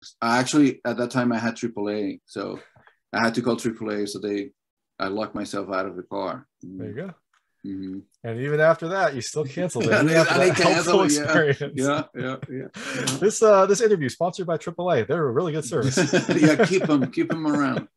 Actually, at that time I had AAA, so I had to call AAA, so I locked myself out of the car. There you go. Mm-hmm. And even after that, you still canceled it. And Even after that helpful experience. Yeah. This interview sponsored by AAA. They're a really good service. Yeah, keep them around.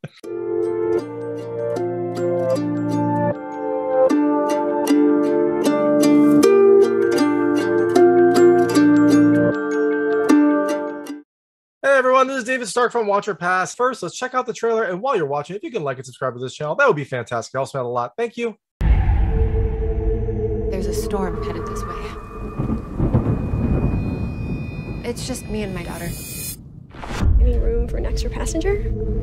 Hey everyone, this is David Stark from Watch or Pass. First, let's check out the trailer, and while you're watching, if you can like and subscribe to this channel, that would be fantastic. It also meant a lot. Thank you. There's a storm headed this way. It's just me and my daughter. Any room for an extra passenger?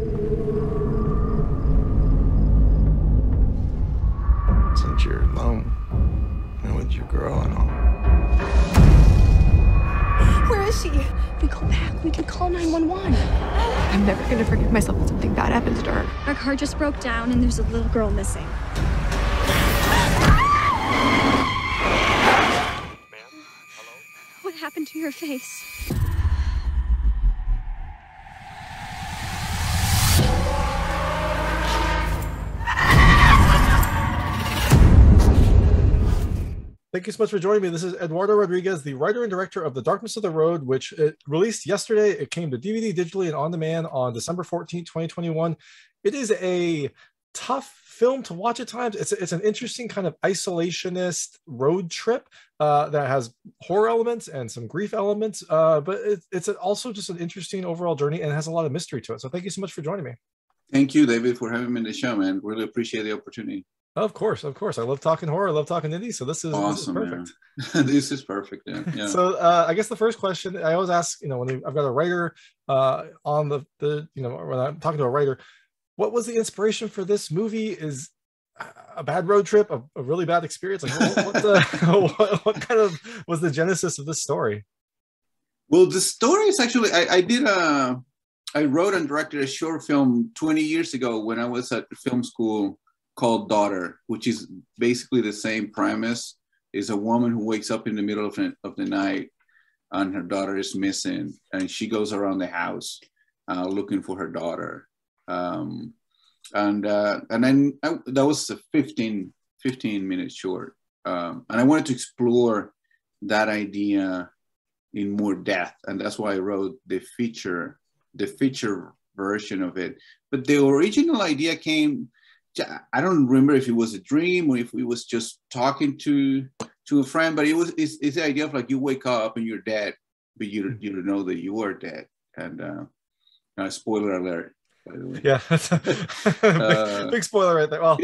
Since you're alone, and with your girl and all. Where is she? We go back. We can call 911. I'm never gonna forgive myself if something bad happens to her. Our car just broke down and there's a little girl missing. What happened to your face? Thank you so much for joining me. This is Eduardo Rodriguez, the writer and director of The Darkness of the Road, which it released yesterday. It came to DVD, digitally, and on demand on December 14th, 2021. It is a tough film to watch at times. It's an interesting kind of isolationist road trip that has horror elements and some grief elements, but it's also just an interesting overall journey and has a lot of mystery to it. So thank you so much for joining me. Thank you, David, for having me on the show, man. Really appreciate the opportunity. Of course. I love talking horror. I love talking indie. So this is awesome. This is perfect. This is perfect. Yeah. So I guess the first question I always ask, when I've got a writer on the when I'm talking to a writer, what was the inspiration for this movie? Is a bad road trip a really bad experience? Like what kind of was the genesis of this story? Well, the story is actually I wrote and directed a short film 20 years ago when I was at film school, called Daughter, which is basically the same premise. Is a woman who wakes up in the middle of the night and her daughter is missing, and she goes around the house looking for her daughter. And then that was a 15 minute short. And I wanted to explore that idea in more depth, and that's why I wrote the feature version of it. But the original idea came, I don't remember if it was a dream or if we was just talking to a friend, but it's the idea of like you wake up and you're dead, but you don't know that you are dead. And spoiler alert, by the way. Yeah, big spoiler right there. Well,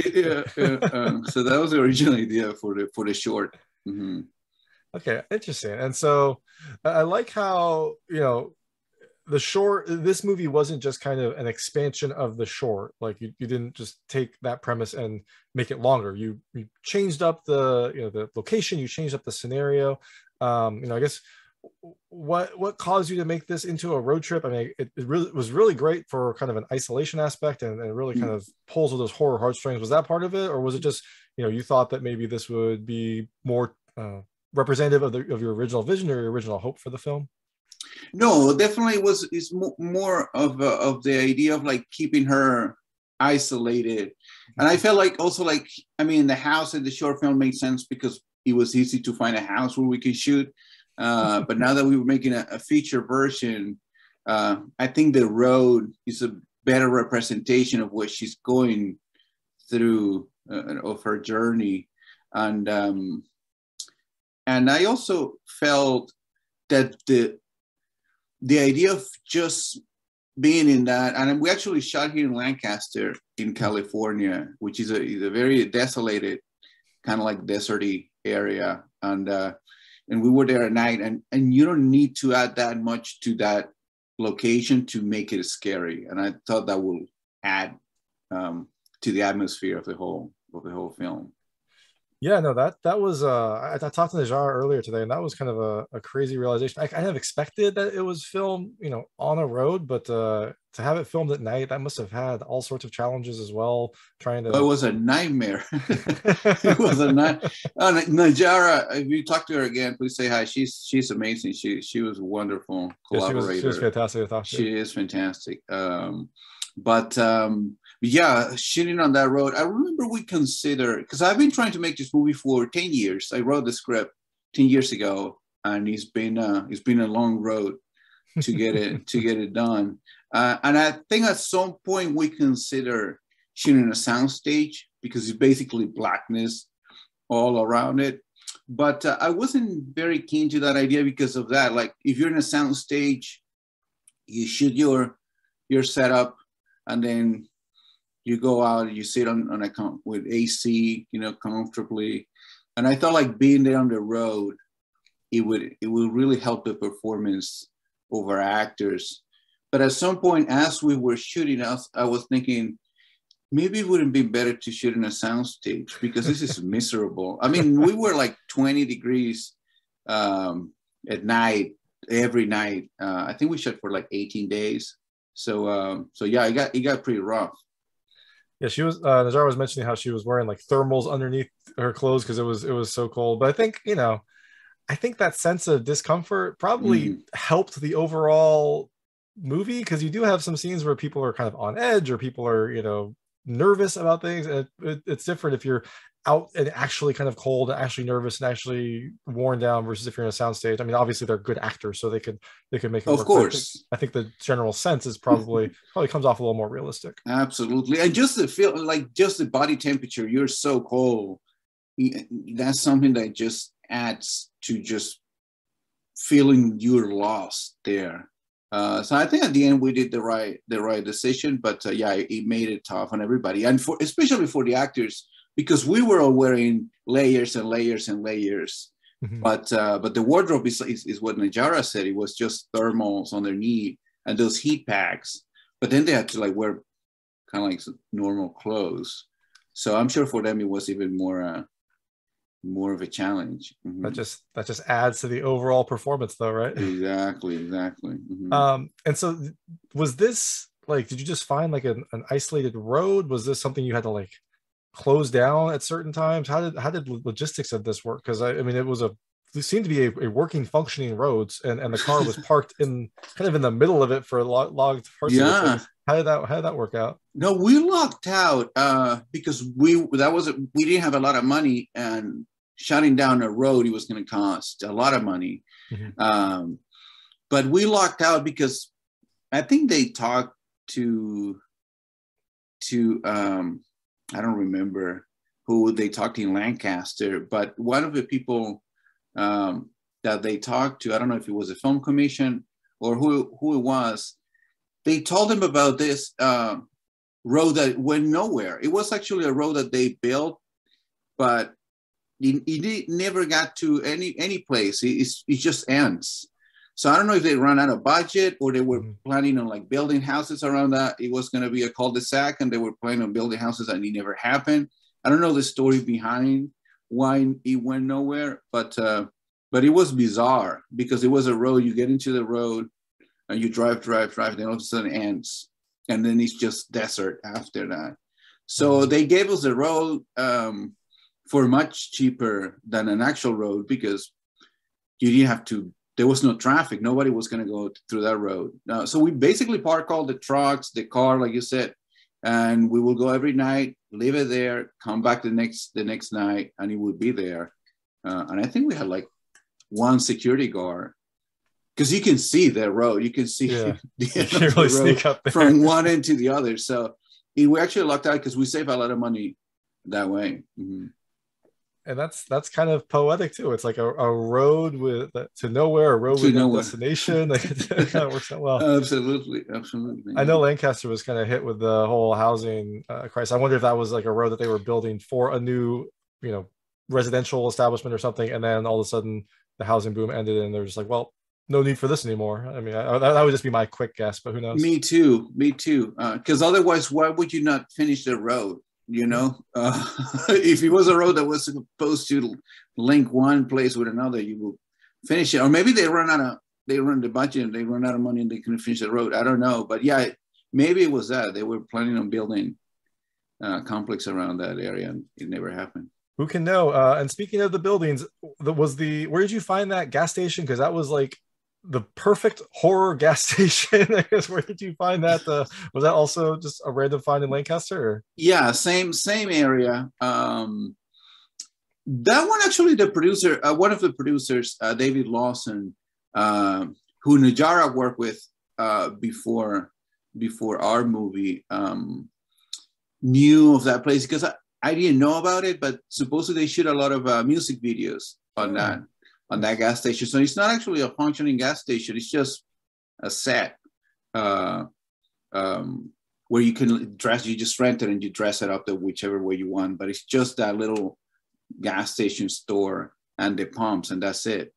so that was the original idea for the short. Mm-hmm. Okay, interesting. And so I like how the short, this movie wasn't just kind of an expansion of the short. Like you didn't just take that premise and make it longer. You changed up the location, you changed up the scenario. I guess what caused you to make this into a road trip? I mean, it really was really great for kind of an isolation aspect, and it really kind of pulls with those horror heartstrings. Was that part of it, or was it just you thought that maybe this would be more representative of your original vision or your original hope for the film? No, definitely it's more of the idea of like keeping her isolated. And I felt like also the house in the short film made sense because it was easy to find a house where we could shoot. But now that we were making a feature version, I think the road is a better representation of what she's going through of her journey. And I also felt that the idea of just being in that, and we actually shot here in Lancaster, in California, which is a very desolated, kind of like deserty area, and we were there at night, and you don't need to add that much to that location to make it scary, and I thought that will add to the atmosphere of the whole film. Yeah, no, that was I talked to Najarra earlier today, and that was kind of a crazy realization. I kind of expected that it was filmed, on a road, but to have it filmed at night, that must have had all sorts of challenges as well, trying Oh, it to. was a nightmare. It was a night. Oh, Najara, if you talk to her again, please say hi. She's amazing. She was a wonderful Yeah, she was collaborator. fantastic to talk to. She is fantastic. But yeah, shooting on that road. I remember we considered, because I've been trying to make this movie for 10 years. I wrote the script 10 years ago, and it's been a long road to get it done. And I think at some point we consider shooting a soundstage, because it's basically blackness all around it. But I wasn't very keen to that idea because of that. Like, if you're in a soundstage, you shoot your setup, and then you go out, you sit on with AC, comfortably. And I thought, like, being there on the road, it would really help the performance over actors. But at some point, as we were shooting, I was thinking, maybe it wouldn't be better to shoot in a soundstage, because this is miserable. I mean, we were like 20 degrees at night, every night. I think we shot for like 18 days. So yeah, it got pretty rough. Yeah, she was. Najarra was mentioning how she was wearing like thermals underneath her clothes because it was so cold. But I think I think that sense of discomfort probably helped the overall movie, because you do have some scenes where people are kind of on edge, or people are nervous about things, and it's different if you're out and actually kind of cold and actually nervous and actually worn down, versus if you're in a soundstage. I mean, obviously they're good actors, so they could make it work. Of course, I think the general sense is probably comes off a little more realistic. Absolutely. And just the feel, like, just the body temperature, you're so cold, that's something that just adds to just feeling you're lost there. So I think at the end we did the right decision, but yeah, it made it tough on everybody, and especially for the actors, because we were all wearing layers and layers and layers. Mm-hmm. But the wardrobe is what Najarra said. It was just thermals on their knee and those heat packs. But then they had to like wear kind of like normal clothes. So I'm sure for them it was even more of a challenge. Mm-hmm. That just adds to the overall performance, though, right? Exactly. Mm-hmm. And so was this like, did you just find like an isolated road? Was this something you had to like close down at certain times? How did logistics of this work? Because I mean, it seemed to be a working, functioning roads, and the car was parked in kind of in the middle of it for logged parts. Yeah. Of it. How did that work out? No, we locked out because we didn't have a lot of money, and shutting down a road, it was going to cost a lot of money. Mm-hmm. But we locked out because I think they talked to I don't remember who they talked to in Lancaster, but one of the people that they talked to, I don't know if it was a film commission or who it was, they told them about this road that went nowhere. It was actually a road that they built, but it never got to any place. It just ends. So I don't know if they ran out of budget, or they were planning on like building houses around that. It was going to be a cul-de-sac, and they were planning on building houses, and it never happened. I don't know the story behind why it went nowhere, but it was bizarre, because it was a road. You get into the road and you drive, then all of a sudden it ends, and then it's just desert after that. So they gave us the road for much cheaper than an actual road, because you didn't have to. There was no traffic. Nobody was going to go through that road. So we basically park all the trucks, the car, like you said, and we will go every night, leave it there, come back the next night, and it would be there. And I think we had like one security guard, because you can see the road. You can see the really sneak up there from one end to the other. So we actually lucked out, because we save a lot of money that way. Mm-hmm. And that's kind of poetic too. It's like a road to nowhere, a road with no destination. Like it kind of works out well. Absolutely. I know Lancaster was kind of hit with the whole housing crisis. I wonder if that was like a road that they were building for a new, residential establishment or something, and then all of a sudden the housing boom ended, and they're just like, well, no need for this anymore. I mean, that would just be my quick guess, but who knows? Me too. Because otherwise, why would you not finish the road? you know. If it was a road that was supposed to link one place with another, you will finish it. Or maybe they run the budget and they run out of money and they couldn't finish the road. I don't know. But yeah, maybe it was that. They were planning on building a complex around that area and it never happened. Who can know? And speaking of the buildings, where did you find that gas station? Because that was like the perfect horror gas station. I guess, where did you find that? Was that also just a random find in Lancaster? Or? Yeah, same area. That one actually, the producer, one of the producers, David Lawson, who Najarra worked with before our movie, knew of that place because I didn't know about it, but supposedly they shoot a lot of music videos on that gas station. So it's not actually a functioning gas station. It's just a set where you can dress. You just rent it and you dress it up the whichever way you want. But it's just that little gas station store and the pumps, and that's it.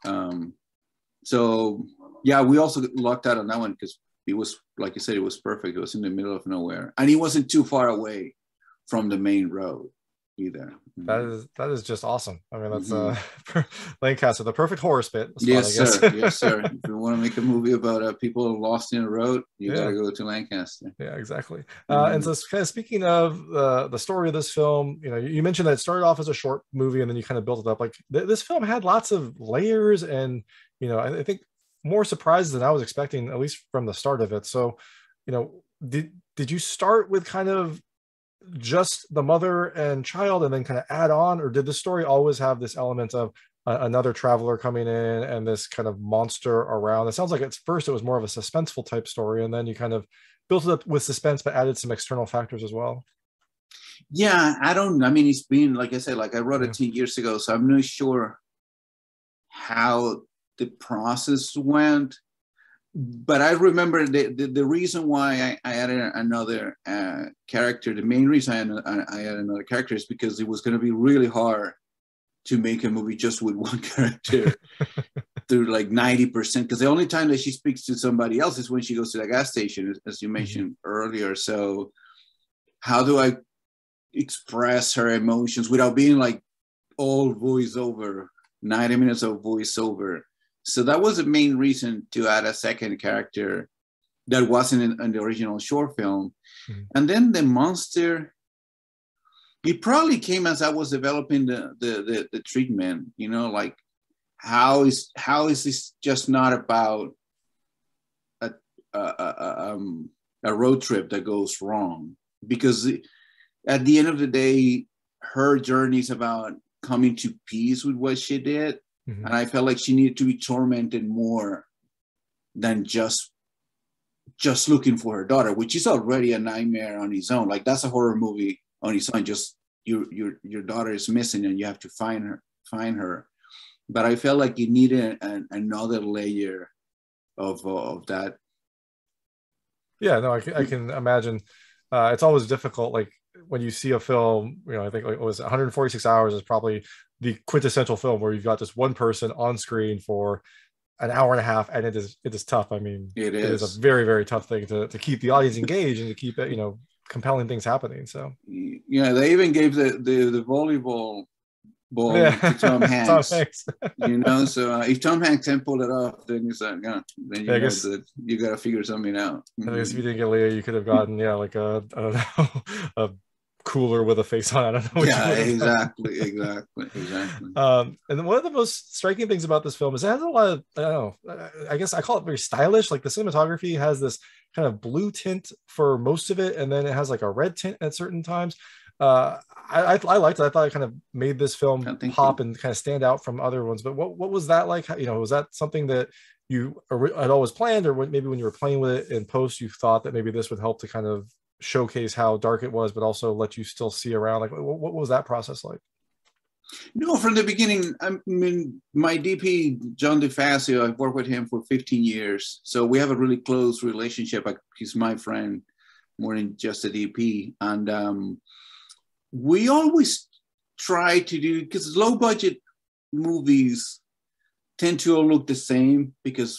So yeah, we also lucked out on that one because it was, like you said, it was perfect. It was in the middle of nowhere, and it wasn't too far away from the main road either. That is just awesome. I mean, that's Lancaster, the perfect horror spot. Yes, sir. Yes, sir. If you want to make a movie about people lost in a road, you gotta go to Lancaster. Yeah, exactly. And so, kind of speaking of the story of this film, you know, you mentioned that it started off as a short movie and then you kind of built it up. Like this film had lots of layers, and you know, I think more surprises than I was expecting, at least from the start of it. So, you know, did you start with kind of just the mother and child and then kind of add on, or did the story always have this element of another traveler coming in and this kind of monster around? It sounds like at first it was more of a suspenseful type story, and then you kind of built it up with suspense but added some external factors as well. Yeah, I mean, it's been, like I said, like I wrote it 10 years ago, so I'm not sure how the process went. But I remember the reason why I added another character, the main reason I added another character is because it was going to be really hard to make a movie just with one character through like 90%, because the only time that she speaks to somebody else is when she goes to the gas station, as you mentioned earlier. So how do I express her emotions without being like all voiceover, 90 minutes of voiceover? So that was the main reason to add a second character that wasn't in the original short film. And then the monster, it probably came as I was developing the treatment, you know, like how is this just not about a road trip that goes wrong? Because at the end of the day, her journey is about coming to peace with what she did. And I felt like she needed to be tormented more than just looking for her daughter, which is already a nightmare on its own. Like that's a horror movie on its own. Just your daughter is missing and you have to find her. But I felt like it needed another layer of that. Yeah, no, I can imagine. It's always difficult. Like when you see a film, you know, I think it was 146 hours is probably the quintessential film where you've got just one person on screen for an hour and a half, and it is tough. I mean, it is a very, very tough thing to keep the audience engaged and to keep it, you know, compelling things happening. So yeah, they even gave the volleyball ball to Tom Hanks. Tom Hanks. You know, so if Tom Hanks can pull it off, then it's like, then you know that you got to figure something out. I guess if you didn't get Leah, you could have gotten like I don't know, a cooler with a face on. I don't know. Yeah, exactly. And then one of the most striking things about this film is it has a lot of, I don't know, I guess I call it very stylish. Like the cinematography has this kind of blue tint for most of it, and then it has like a red tint at certain times. I liked it. I thought it kind of made this film pop and kind of stand out from other ones. But what was that like? You know, was that something that you had always planned, or maybe when you were playing with it in post, you thought that maybe this would help to kind of showcase how dark it was, but also let you still see around? Like, what was that process like? No, from the beginning, I mean, my DP, John DeFazio, I've worked with him for 15 years. So we have a really close relationship. He's my friend more than just a DP. And we always try to do, because low budget movies tend to all look the same because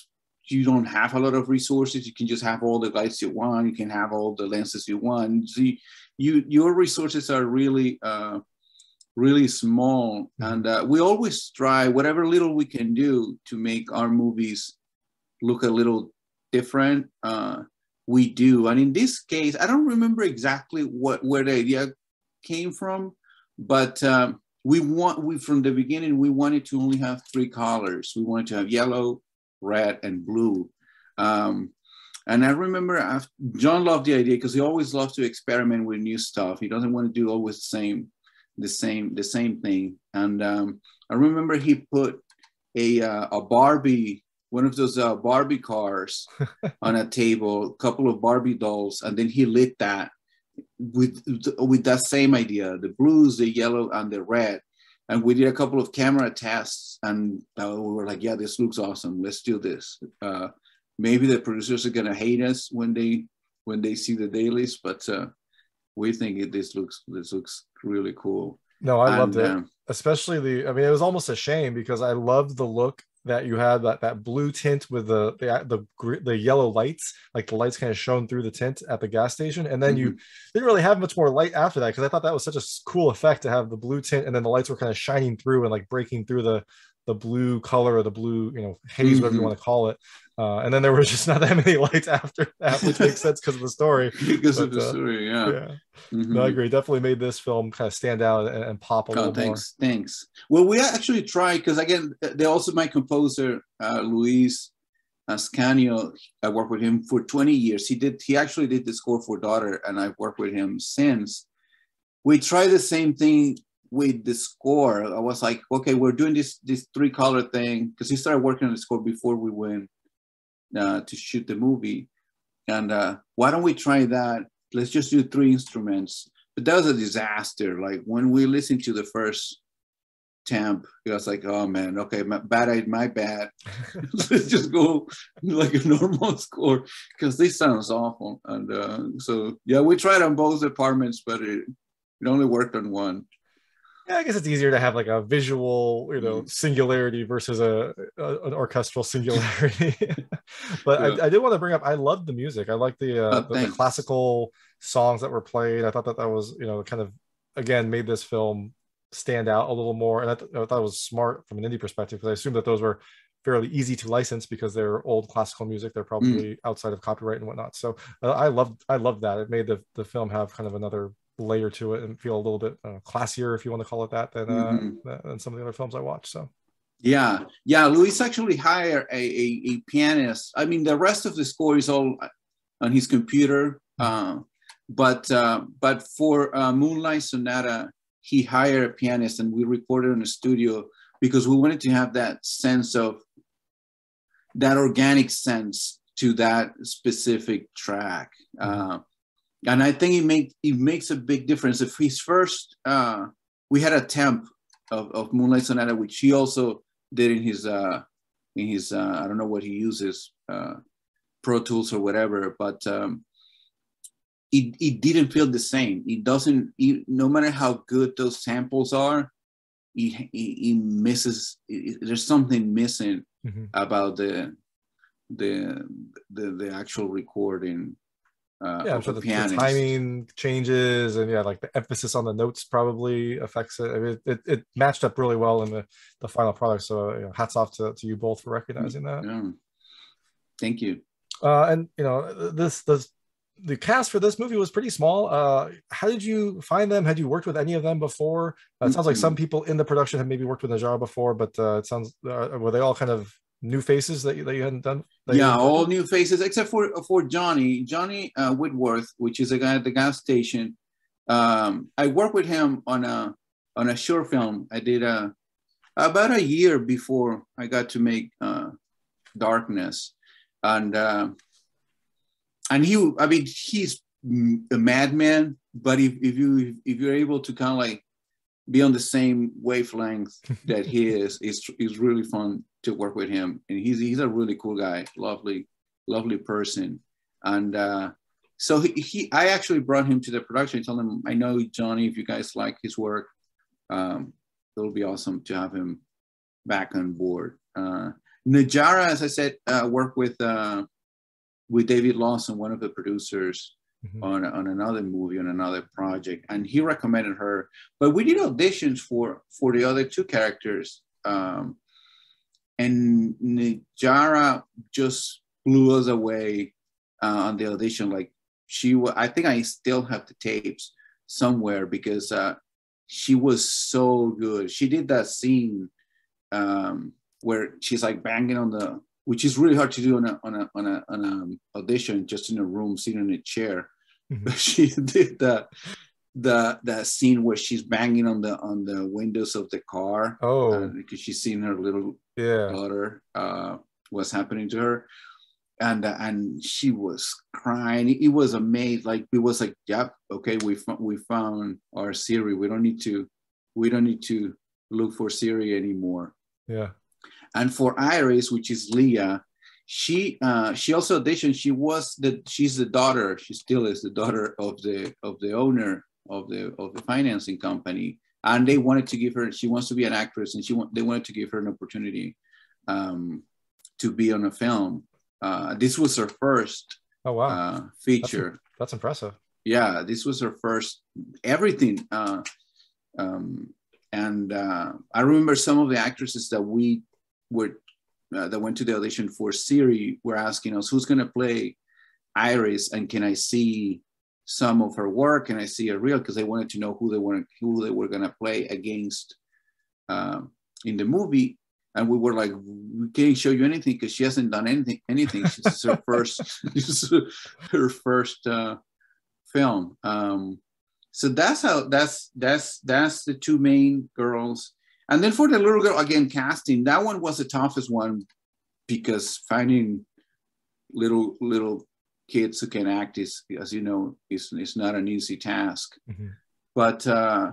you don't have a lot of resources, you can just have all the lights you want, you can have all the lenses you want. So your resources are really really small, and we always try whatever little we can do to make our movies look a little different. We do, and in this case, I don't remember exactly where the idea came from, but we from the beginning we wanted to only have 3 colors. We wanted to have yellow, red, and blue. And I remember John loved the idea because he always loves to experiment with new stuff. He doesn't want to do always the same thing. And I remember he put a Barbie, one of those Barbie cars on a table, a couple of Barbie dolls, and then he lit that with that same idea, the blues, the yellow, and the red. And we did a couple of camera tests, and we were like, yeah, this looks awesome. Let's do this. Maybe the producers are gonna hate us when they see the dailies, but we think this looks really cool. No, I loved it, especially it was almost a shame because I loved the look that you had, that blue tint with the yellow lights, like the lights kind of shone through the tint at the gas station, and then you didn't really have much more light after that, because I thought that was such a cool effect to have the blue tint and then the lights were kind of shining through and like breaking through the blue color or the blue, haze, whatever you want to call it. And then there was just not that many lights after that, which makes sense because of the story. Of the story, yeah. No, I agree. Definitely made this film kind of stand out and pop a little more. Thanks. Well, we actually tried, because again, also my composer, Luis Ascanio, I worked with him for 20 years. He actually did the score for Daughter, and I've worked with him since. We tried the same thing with the score. I was like, okay, we're doing this 3-color thing, because he started working on the score before we went to shoot the movie. And why don't we try that? Let's just do 3 instruments. But that was a disaster. Like when we listened to the first temp, it was like, oh man, okay, my bad. Let's just go like a normal score, because this sounds awful. And so yeah, we tried on both departments, but it only worked on one. Yeah, I guess it's easier to have like a visual, singularity versus an orchestral singularity. But I did want to bring up, I loved the music. I like the classical songs that were played. I thought that was, kind of, again, made this film stand out a little more. And I thought it was smart from an indie perspective, because I assume that those were fairly easy to license because they're old classical music. They're probably outside of copyright and whatnot. So I loved that. It made the film have kind of another layer to it and feel a little bit classier, if you want to call it that, than some of the other films I watched. So yeah, Luis actually hired a pianist. I mean, the rest of the score is all on his computer, but for Moonlight Sonata, he hired a pianist, and we recorded in the studio because we wanted to have that sense of that organic sense to that specific track. And I think it makes a big difference. If his first, we had a temp of Moonlight Sonata, which he also did in his I don't know what he uses, Pro Tools or whatever, but it didn't feel the same. It doesn't, no matter how good those samples are, it misses. There's something missing about the actual recording. I'm sure the timing changes, and like the emphasis on the notes probably affects it. I mean, it matched up really well in the final product. So hats off to you both for recognizing that. Yeah. Thank you. And the cast for this movie was pretty small. How did you find them? Had you worked with any of them before? It sounds like some people in the production have maybe worked with Najarra before, but it sounds were they all kind of new faces that you hadn't done? All new faces except for Johnny Whitworth, which is a guy at the gas station. I worked with him on a short film. I did about a year before I got to make Darkness, and he's a madman, but if you're able to kind of like be on the same wavelength that he is, it's really fun to work with him. And he's a really cool guy, lovely person. And so I actually brought him to the production. I told him, I know Johnny, if you guys like his work, it'll be awesome to have him back on board. Najarra, as I said, worked with David Lawson, one of the producers, on another movie, on another project, and he recommended her. But we did auditions for the other two characters, and Najarra just blew us away on the audition. Like I think I still have the tapes somewhere because she was so good. She did that scene where she's like banging on the, which is really hard to do on an audition, just in a room, sitting in a chair. But she did that scene where she's banging on the windows of the car. Because she's seen her little daughter, what's happening to her. And she was crying. It was amazing. Like it was like, yep, okay, we found our Siri. We don't need to look for Siri anymore. Yeah. And for Iris, which is Leah, she also auditioned. She's the daughter. She still is the daughter of the owner of the financing company. And they wanted to give her. She wants to be an actress, and they wanted to give her an opportunity to be on a film. This was her first feature. That's impressive. Yeah, this was her first everything. And I remember some of the actresses that that went to the audition for Siri were asking us, who's going to play Iris, and can I see some of her work? Can I see a reel? Because they wanted to know who they were going to play against in the movie. And we were like, we can't show you anything because she hasn't done anything. This is her first, film. So that's the two main girls. And then for the little girl, again, casting, that one was the toughest one because finding little kids who can act is, as you know, is not an easy task. But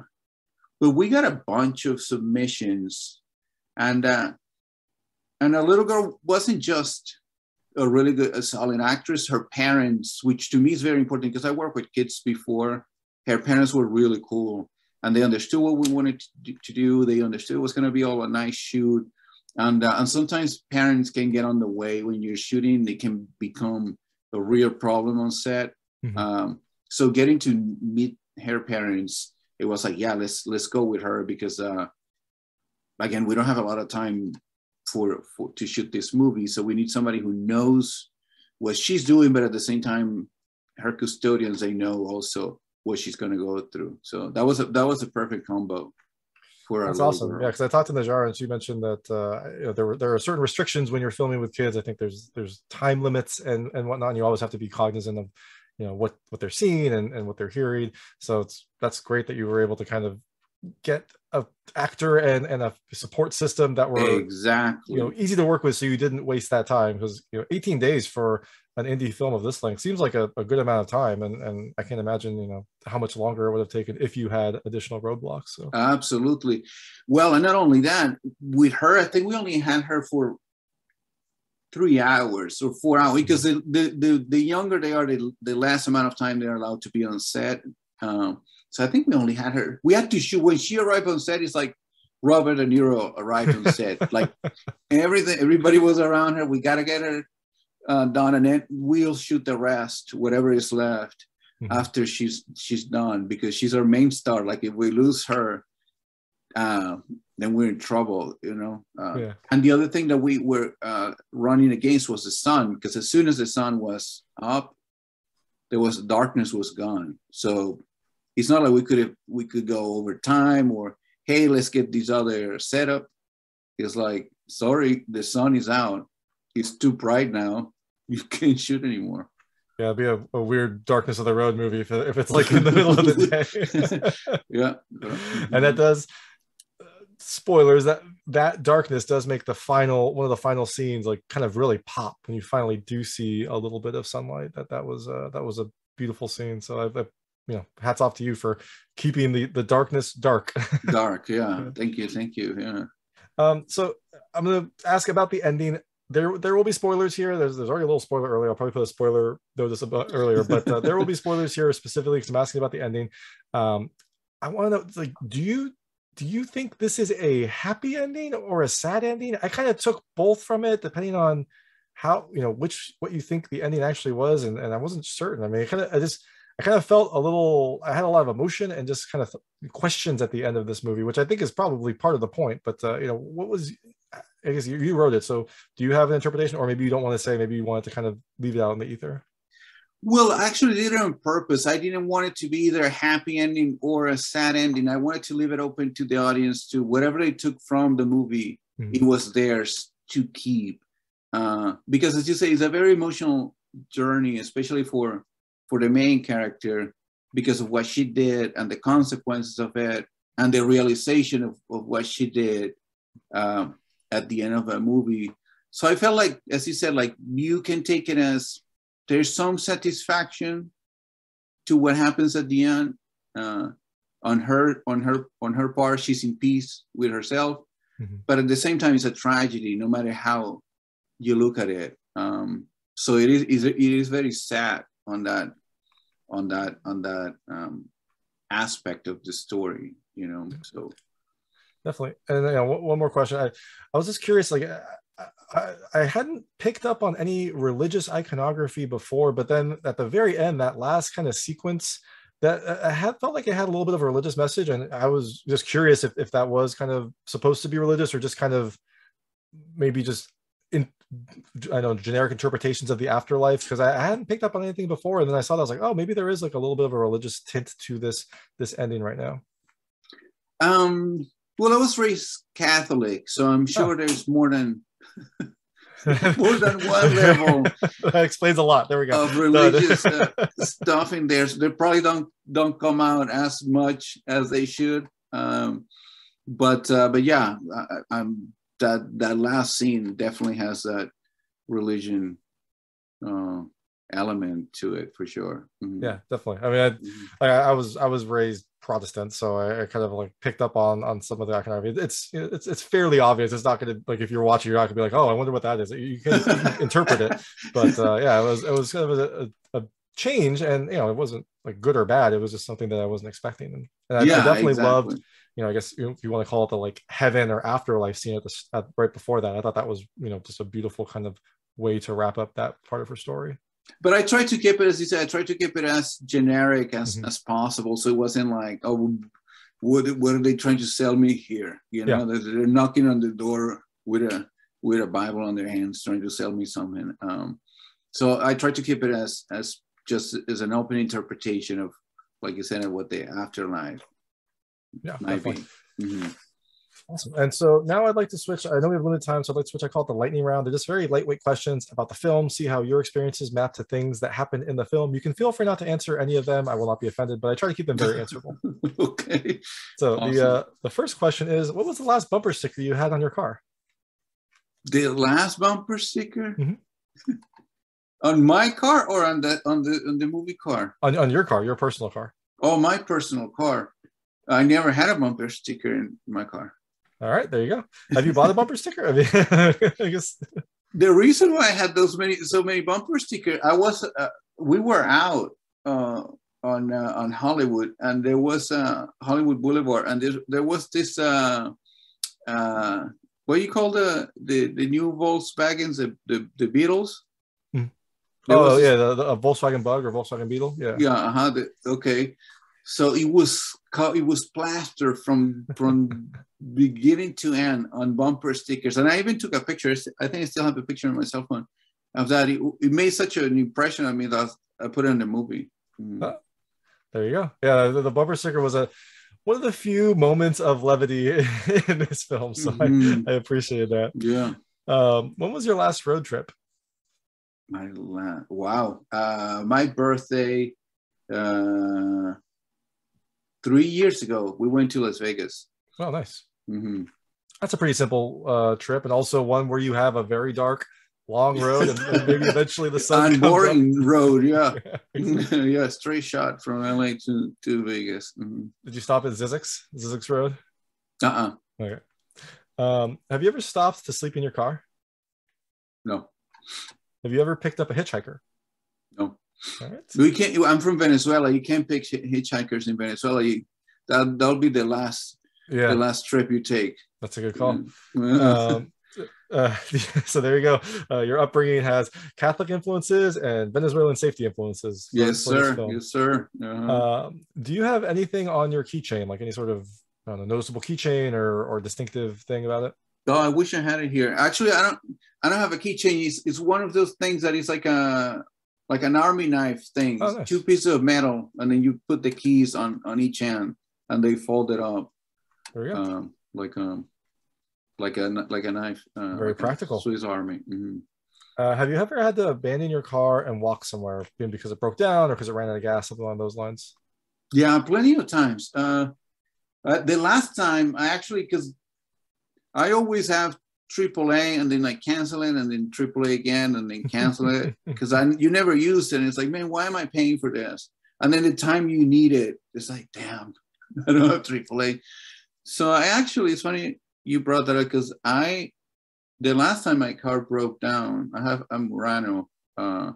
we got a bunch of submissions. And a little girl wasn't just a solid actress. Her parents, which to me is very important because I worked with kids before, her parents were really cool. And they understood what we wanted to do. They understood it was going to be all a nice shoot. And sometimes parents can get on the way when you're shooting. They can become a real problem on set. So getting to meet her parents, it was like, yeah, let's go with her because again, we don't have a lot of time to shoot this movie, so we need somebody who knows what she's doing, but at the same time, her custodians, they know also what she's going to go through. So that was a perfect combo for That's awesome. Girl. Yeah, because I talked to Najarra and she mentioned that there are certain restrictions when you're filming with kids. I think there's time limits and whatnot, and you always have to be cognizant of what they're seeing and what they're hearing. So that's great that you were able to kind of get an actor and a support system that were exactly easy to work with, so you didn't waste that time, because 18 days for an indie film of this length seems like a good amount of time, and I can't imagine how much longer it would have taken if you had additional roadblocks. So absolutely. Well, and not only that, with her, I think we only had her for 3 hours or 4 hours, because the younger they are, the less amount of time they're allowed to be on set. So I think we only had her. We had to shoot when she arrived on set. It's like Robert De Niro arrived on set. Like everybody was around her. We got to get her done, and then we'll shoot the rest, whatever is left, after she's done, because she's our main star. Like if we lose her, then we're in trouble, And the other thing that we were running against was the sun, because as soon as the sun was up, darkness was gone. So it's not like we could go over time or, hey, let's get these other setup. It's like, sorry, the sun is out. It's too bright now. You can't shoot anymore. Yeah, it'd be a weird darkness of the road movie if it's like in the middle of the day. Yeah. And that does, spoilers, that darkness does make one of the final scenes like kind of really pop when you finally do see a little bit of sunlight. That was a beautiful scene. So I hats off to you for keeping the darkness dark. Dark, yeah. Thank you. Yeah. So I'm gonna ask about the ending. There will be spoilers here. There's already a little spoiler earlier. I'll probably put a spoiler notice about earlier, but there will be spoilers here specifically because I'm asking about the ending. I want to know, like, do you do you think this is a happy ending or a sad ending? I kind of took both from it, depending on how, what you think the ending actually was, and I wasn't certain. I mean, I kind of felt a little, I had a lot of emotion and just kind of questions at the end of this movie, which I think is probably part of the point. But what was, I guess you wrote it, so do you have an interpretation, or maybe you don't want to say, maybe you wanted to kind of leave it out in the ether? Well, I actually did it on purpose. I didn't want it to be either a happy ending or a sad ending. I wanted to leave it open to the audience, to whatever they took from the movie, it was theirs to keep. Because as you say, it's a very emotional journey, especially for the main character, because of what she did and the consequences of it, and the realization of what she did at the end of a movie. So I felt like, as you said, like you can take it as there's some satisfaction to what happens at the end. On her part, she's in peace with herself, but at the same time, it's a tragedy, no matter how you look at it. So it is very sad on that aspect of the story, So definitely. And one more question. I was just curious, like I hadn't picked up on any religious iconography before, but then at the very end, that last kind of sequence, that felt like it had a little bit of a religious message, and I was just curious if that was kind of supposed to be religious, or just kind of maybe just generic interpretations of the afterlife, because I hadn't picked up on anything before, and then I saw that, I was like, oh, maybe there is like a little bit of a religious tint to this ending right now. Well, I was raised Catholic, so I'm sure there's more than one level. That explains a lot. There we go. Of religious stuff in there. So they probably don't come out as much as they should. But yeah, that last scene definitely has that religion element to it for sure. Yeah, definitely. I mean, I was raised Protestant, so I kind of like picked up on some of the iconography. It's fairly obvious. It's not going to, like, if you're watching, you're not going to be like, oh, I wonder what that is. You can interpret it, but yeah, it was kind of a change, and it wasn't like good or bad. It was just something that I wasn't expecting, and I definitely loved. I guess if you want to call it the like heaven or afterlife scene at right before that, I thought that was just a beautiful kind of way to wrap up that part of her story. But I tried to keep it, as you said, I tried to keep it as generic as possible. So it wasn't like, oh, what are they trying to sell me here? They're knocking on the door with a Bible on their hands, trying to sell me something. So I tried to keep it as just as an open interpretation of, like you said, of what the afterlife might be. Awesome. And so now I'd like to switch. I know we have limited time, so I'd like to switch. I call it the lightning round. They're just very lightweight questions about the film, see how your experiences map to things that happen in the film. You can feel free not to answer any of them. I will not be offended, but I try to keep them very answerable. Okay. So awesome. The first question is, what was the last bumper sticker you had on your car? The last bumper sticker? On my car or on the movie car? On your car, your personal car. Oh, my personal car. I never had a bumper sticker in my car. All right, there you go. Have you bought a bumper sticker? I mean, I guess the reason why I had so many bumper stickers, we were out on Hollywood, and there was Hollywood Boulevard, and there was this what do you call the new Volkswagens, the Beetles? Oh yeah, the Volkswagen Bug or Volkswagen Beetle. Yeah. Yeah. Okay. So it was plastered from beginning to end on bumper stickers, and I even took a picture. I think I still have a picture on my cell phone of that. It made such an impression on me that I put it in the movie. There you go. Yeah, the bumper sticker was one of the few moments of levity in this film, so I appreciate that. Yeah. When was your last road trip? Wow. My birthday. 3 years ago, we went to Las Vegas. Oh, nice. That's a pretty simple trip, and also one where you have a very dark, long road, and maybe eventually the sun. Boring road, yeah. Yeah, straight shot from LA to Vegas. Did you stop at Zizek's Road? Okay. Have you ever stopped to sleep in your car? No. Have you ever picked up a hitchhiker? No. All right. We can't. I'm from Venezuela. You can't pick hitchhikers in Venezuela. That'll be the last the last trip you take. That's a good call. So there you go. Your upbringing has Catholic influences and Venezuelan safety influences. Yes, sir. Yes, sir. Do you have anything on your keychain, like any sort of noticeable keychain or distinctive thing about it? Oh, I wish I had it here. Actually, I don't have a keychain. It's one of those things that is like an army knife thing. Oh, nice. 2 pieces of metal, and then you put the keys on each hand, and they fold it up. There you go. Like a knife. Very like practical. Swiss Army. Mm-hmm. Have you ever had to abandon your car and walk somewhere, because it broke down or because it ran out of gas, something along those lines? Yeah, plenty of times. The last time I actually, because I always have AAA and then I cancel it and then AAA again and then cancel it because you never use it. And it's like, man, why am I paying for this? And then the time you need it, it's like, damn, I don't have AAA. So it's funny you brought that up because the last time my car broke down, I have a Murano. I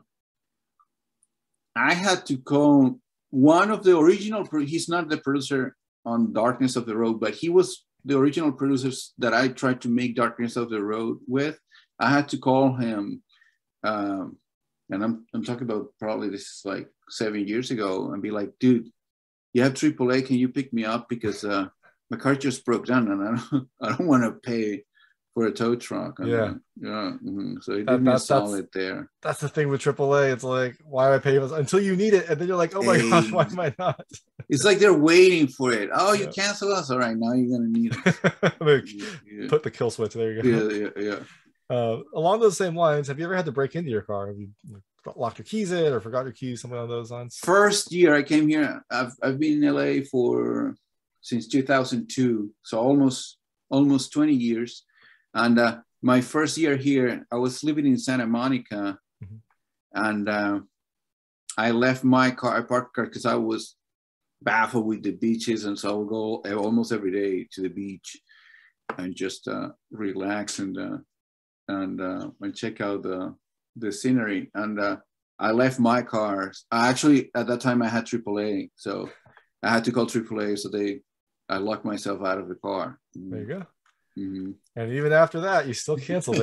had to call one of the original, he's not the producer on Darkness of the Road, but he was the original producers that I tried to make Darkness of the Road with. I had to call him, and I'm talking about probably this is like 7 years ago, and be like, dude, you have AAA, can you pick me up? Because my car just broke down and I don't want to pay for a tow truck. And, so he did me a solid there. That's the thing with AAA. It's like, why am I paying this until you need it? And then you're like, oh my gosh, why am I not? It's like they're waiting for it. Oh, you cancel us? All right, now you're going to need it. Put the kill switch. There you go. Yeah. Along those same lines, have you ever had to break into your car? Have you locked your keys in or forgot your keys, something on those lines? First year I came here, I've been in LA since 2002, so almost 20 years. And my first year here, I was living in Santa Monica, and I left my car, I parked car because I was baffled with the beaches, and so I would go almost every day to the beach and just relax and check out the scenery. And I left my car. Actually, at that time I had AAA, so I had to call AAA, so I locked myself out of the car. There you go. Mm-hmm. And even after that, you still canceled it.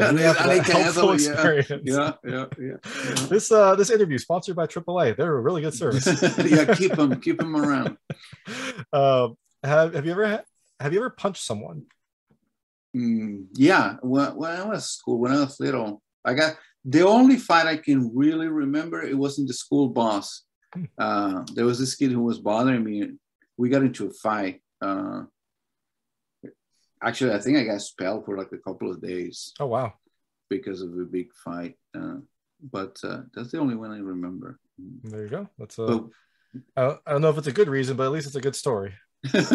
Yeah. This interview sponsored by AAA. They're a really good service. Yeah, keep them around. Have you ever punched someone? Yeah. When I was little, I got the only fight I can really remember. It wasn't the school boss. There was this kid who was bothering me. We got into a fight. Actually, I think I got expelled for like a couple of days. Oh, wow. Because of a big fight. But that's the only one I remember. There you go. That's I don't know if it's a good reason, but at least it's a good story. And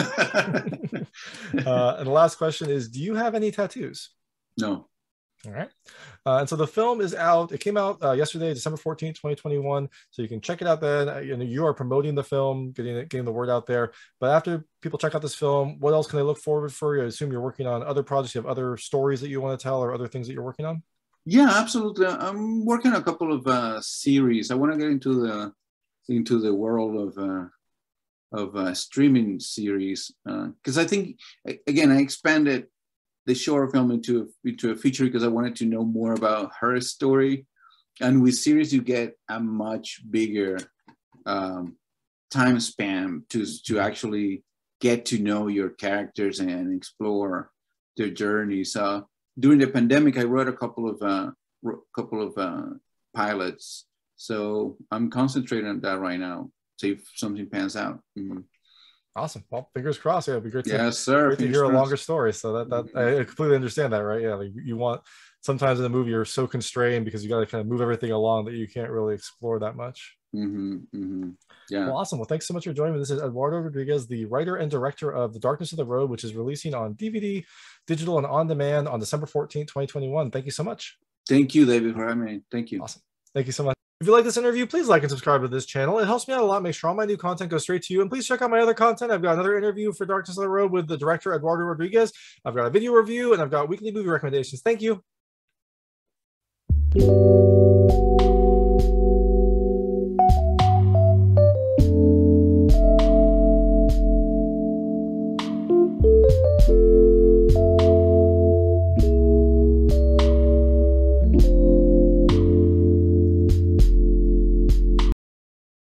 the last question is, do you have any tattoos? No. All right. And so the film is out. It came out yesterday, December 14th, 2021. So you can check it out then. You are promoting the film, getting the word out there. But after people check out this film, what else can they look forward for? I assume you're working on other projects. You have other stories that you want to tell or other things that you're working on? Yeah, absolutely. I'm working on a couple of series. I want to get into the world of streaming series because I think, again, I expanded the short film into a feature because I wanted to know more about her story. And with series, you get a much bigger time span to actually get to know your characters and explore their journey. So during the pandemic, I wrote a couple of pilots. So I'm concentrating on that right now. See if something pans out. Mm-hmm. Awesome. Well, fingers crossed. Yeah, it'd be great to, yes, sir. Great to hear a longer story. So that I completely understand that, right? Yeah, like you want, sometimes in the movie you're so constrained because you got to kind of move everything along that you can't really explore that much. Mm-hmm, mm-hmm. Yeah. Well, awesome. Well, thanks so much for joining me. This is Eduardo Rodriguez, the writer and director of The Darkness of the Road, which is releasing on DVD, digital, and on demand on December 14th, 2021. Thank you so much. Thank you, David, for having me. Thank you. Awesome. Thank you so much. If you like this interview, please like and subscribe to this channel. It helps me out a lot. Make sure all my new content goes straight to you. And please check out my other content. I've got another interview for Darkness of the Road with the director, Eduardo Rodriguez. I've got a video review, and I've got weekly movie recommendations. Thank you.